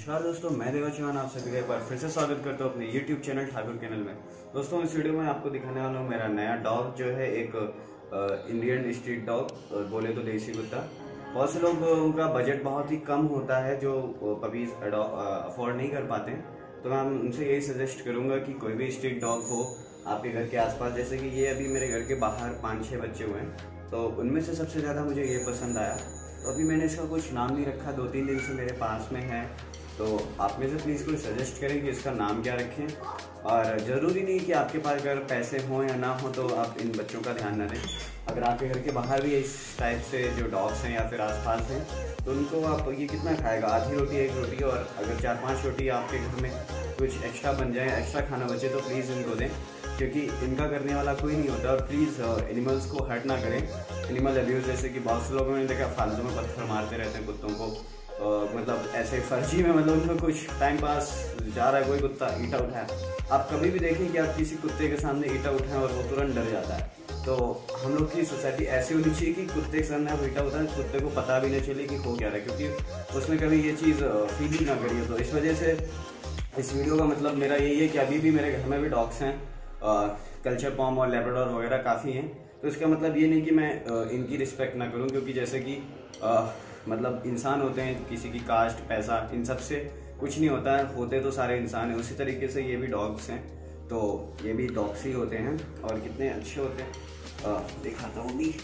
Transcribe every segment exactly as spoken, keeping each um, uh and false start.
नमस्कार दोस्तों, मैं देवा चौहान आप सभी का एक बार फिर से स्वागत करता हूँ अपने यूट्यूब चैनल ठाकुर चैनल में। दोस्तों इस वीडियो में आपको दिखाने वाला हूँ मेरा नया डॉग जो है एक आ, इंडियन स्ट्रीट डॉग, बोले तो देसी कुत्ता। बहुत से लोगों का बजट बहुत ही कम होता है जो पपीज अफोर्ड नहीं कर पाते हैं, तो मैं उनसे यही सजेस्ट करूँगा कि कोई भी स्ट्रीट डॉग हो आपके घर के आसपास। जैसे कि ये अभी मेरे घर के बाहर पाँच छः बच्चे हुए हैं, तो उनमें से सबसे ज़्यादा मुझे ये पसंद आया। तो अभी मैंने इसका कुछ नाम नहीं रखा, दो तीन दिन से मेरे पास में है, तो आप में से प्लीज़ कोई सजेस्ट करें कि इसका नाम क्या रखें। और ज़रूरी नहीं कि आपके पास अगर पैसे हों या ना हो तो आप इन बच्चों का ध्यान न दें। अगर आपके घर के बाहर भी इस टाइप से जो डॉग्स हैं या फिर आसपास हैं, तो उनको आप ये कितना खाएगा, आधी रोटी एक रोटी, और अगर चार पांच रोटी आपके घर में कुछ एक्स्ट्रा बन जाए, एक्स्ट्रा खाना बचे, तो प्लीज़ इनको दें, क्योंकि इनका करने वाला कोई नहीं होता। और प्लीज़ एनिमल्स को हर्ट ना करें। एनिमल अब्यूज़, जैसे कि बहुत से लोगों ने देखा फालतू में पत्थर मारते रहते हैं कुत्तों को, uh, मतलब ऐसे फर्जी में, मतलब उनको कुछ टाइम पास जा रहा है, कोई कुत्ता ईंटा उठाया, आप कभी भी देखें कि आप किसी कुत्ते के सामने ईंटा उठाएं और वो तुरंत डर जाता है। तो हम लोग की सोसाइटी ऐसी होनी चाहिए कि कुत्ते के सामने आप ईंटा उठाएं, कुत्ते को पता भी नहीं चले कि हो क्या रहा है, क्योंकि उसने कभी ये चीज़ फील ही ना करी हो। तो इस वजह से इस वीडियो का मतलब मेरा यही है कि अभी भी मेरे घर में भी डॉग्स हैं, कल्चर पॉम और लेब्राडोर वगैरह काफ़ी हैं। तो इसका मतलब ये नहीं कि मैं आ, इनकी रिस्पेक्ट ना करूं, क्योंकि जैसे कि आ, मतलब इंसान होते हैं, किसी की कास्ट, पैसा, इन सब से कुछ नहीं होता है, होते तो सारे इंसान हैं। उसी तरीके से ये भी डॉग्स हैं, तो ये भी डॉग्स ही होते हैं और कितने अच्छे होते हैं। दिखाता हूँ भी,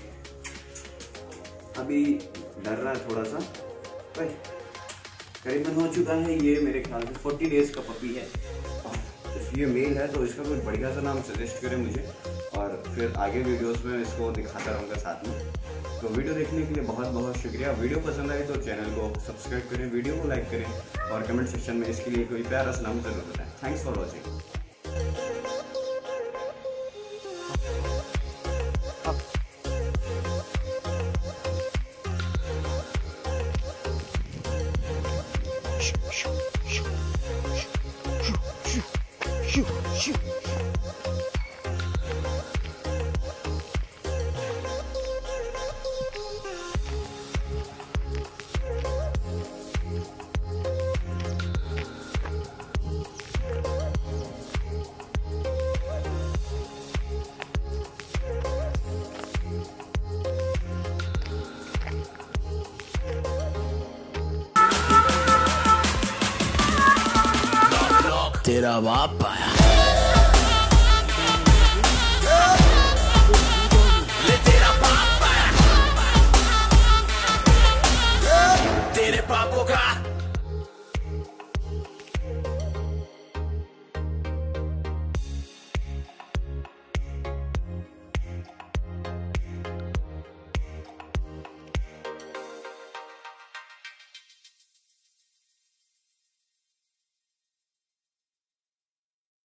अभी डर रहा है थोड़ा सा, भाई करीबन हो चुका है, ये मेरे ख्याल से फोर्टी डेज का पपी है। ये मेल है, तो इसका कोई बढ़िया सा नाम सजेस्ट करें मुझे, और फिर आगे वीडियोस में इसको दिखाता रहूँगा साथ में। तो वीडियो देखने के लिए बहुत बहुत शुक्रिया। वीडियो पसंद आए तो चैनल को सब्सक्राइब करें, वीडियो को लाइक करें, और कमेंट सेक्शन में इसके लिए कोई प्यारा सा नाम जरूर बताएं। Thanks for watching. तेरा बाप आया।